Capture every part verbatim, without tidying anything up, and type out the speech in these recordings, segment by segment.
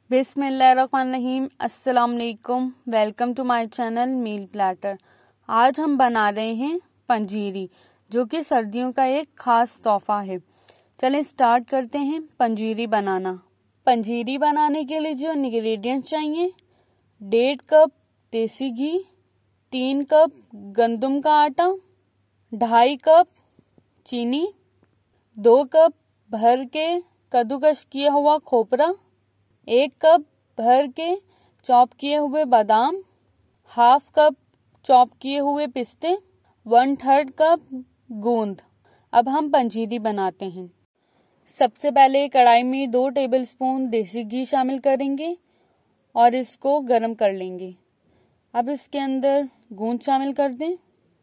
बिस्मिल्लाहिर्रहमानिर्रहीम। अस्सलाम वालेकुम। Welcome to my channel meal platter. आज हम बना रहे हैं पंजीरी, जो कि सर्दियों का एक खास तोहफा है। चलें स्टार्ट करते हैं पंजीरी बनाना। पंजीरी बनाने के लिए जो इंग्रेडिएंट्स चाहिए: डेढ़ कप देसी घी, तीन कप गंदम का आटा, ढाई कप चीनी, दो कप भर के कद्दूकस किया हुआ खोपरा, एक कप भर के चॉप किए हुए बादाम, हाफ कप चॉप किए हुए पिस्ते, वन थर्ड कप गोंद। अब हम पंजीरी बनाते हैं। सबसे पहले कढ़ाई में दो टेबलस्पून देसी घी शामिल करेंगे और इसको गरम कर लेंगे। अब इसके अंदर गोंद शामिल कर दें।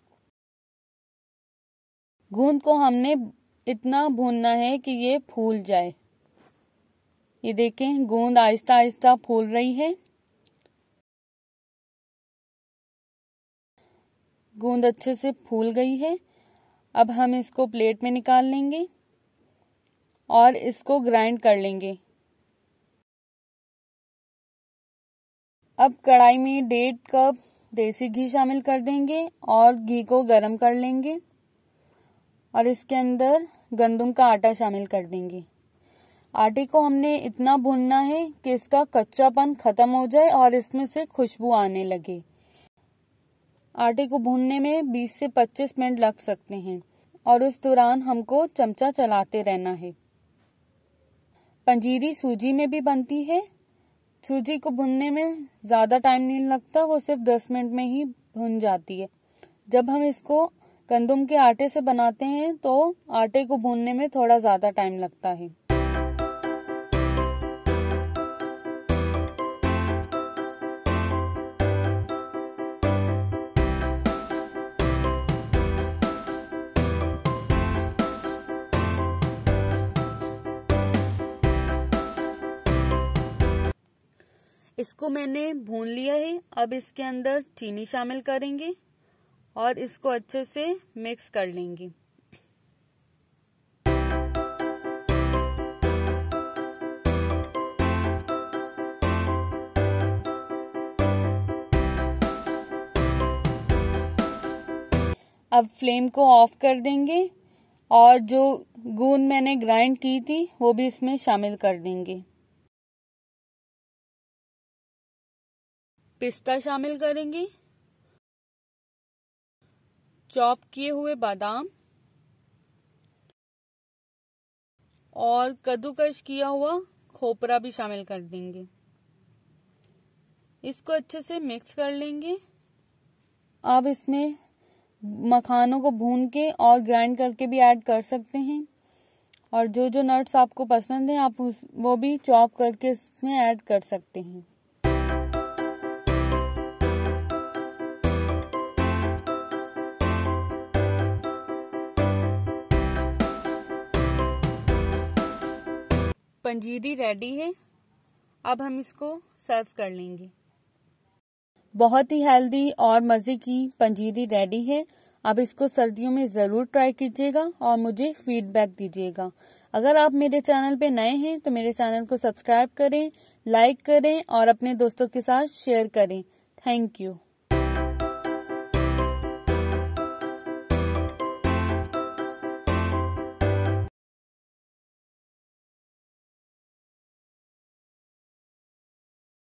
गोंद को हमने इतना भूनना है कि ये फूल जाए। ये देखें, गोंद आहिस्ता आहिस्ता फूल रही है। गोंद अच्छे से फूल गई है। अब हम इसको प्लेट में निकाल लेंगे और इसको ग्राइंड कर लेंगे। अब कढ़ाई में डेढ़ कप देसी घी शामिल कर देंगे और घी को गरम कर लेंगे और इसके अंदर गंदम का आटा शामिल कर देंगे। आटे को हमने इतना भूनना है कि इसका कच्चापन खत्म हो जाए और इसमें से खुशबू आने लगे। आटे को भूनने में बीस से पच्चीस मिनट लग सकते हैं और उस दौरान हमको चमचा चलाते रहना है। पंजीरी सूजी में भी बनती है। सूजी को भूनने में ज़्यादा टाइम नहीं लगता, वो सिर्फ दस मिनट में ही भुन जाती है। जब हम इसको गंदम के आटे से बनाते हैं तो आटे को भूनने में थोड़ा ज़्यादा टाइम लगता है। इसको मैंने भून लिया है। अब इसके अंदर चीनी शामिल करेंगे और इसको अच्छे से मिक्स कर लेंगे। अब फ्लेम को ऑफ कर देंगे और जो गोंद मैंने ग्राइंड की थी वो भी इसमें शामिल कर देंगे। पिस्ता शामिल करेंगे, चॉप किए हुए बादाम और कद्दूकस किया हुआ खोपरा भी शामिल कर देंगे। इसको अच्छे से मिक्स कर लेंगे। अब इसमें मखानों को भून के और ग्राइंड करके भी ऐड कर सकते हैं और जो जो नट्स आपको पसंद है आप उस वो भी चॉप करके इसमें ऐड कर सकते हैं। पंजीरी रेडी है। अब हम इसको सर्व कर लेंगे। बहुत ही हेल्दी और मज़े की पंजीरी रेडी है। अब इसको सर्दियों में ज़रूर ट्राई कीजिएगा और मुझे फीडबैक दीजिएगा। अगर आप मेरे चैनल पे नए हैं तो मेरे चैनल को सब्सक्राइब करें, लाइक करें और अपने दोस्तों के साथ शेयर करें। Thank you.